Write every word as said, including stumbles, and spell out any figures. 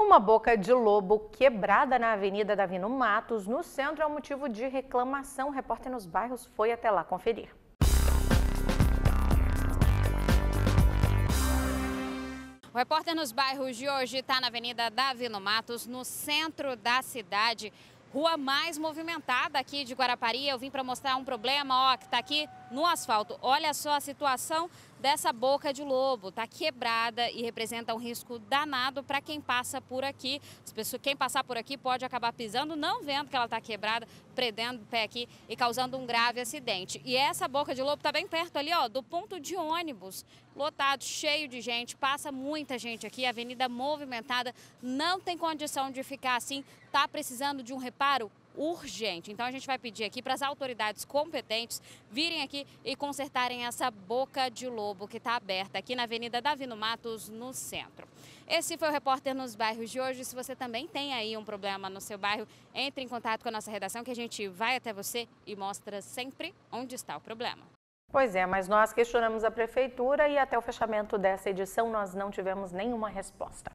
Uma boca de lobo quebrada na Avenida Davino Matos, no centro, é um motivo de reclamação. O repórter nos bairros foi até lá conferir. O repórter nos bairros de hoje está na Avenida Davino Matos, no centro da cidade. Rua mais movimentada aqui de Guarapari. Eu vim para mostrar um problema, ó, que está aqui no asfalto. Olha só a situação dessa boca de lobo. Está quebrada e representa um risco danado para quem passa por aqui. As pessoas, quem passar por aqui pode acabar pisando, não vendo que ela está quebrada, prendendo o pé aqui e causando um grave acidente. E essa boca de lobo está bem perto ali, ó, do ponto de ônibus, lotado, cheio de gente. Passa muita gente aqui, avenida movimentada, não tem condição de ficar assim. Está precisando de um reparo urgente. Então a gente vai pedir aqui para as autoridades competentes virem aqui e consertarem essa boca de lobo que está aberta aqui na Avenida Davino Matos, no centro. Esse foi o repórter nos bairros de hoje. Se você também tem aí um problema no seu bairro, entre em contato com a nossa redação que a gente vai até você e mostra sempre onde está o problema. Pois é, mas nós questionamos a prefeitura e até o fechamento dessa edição nós não tivemos nenhuma resposta.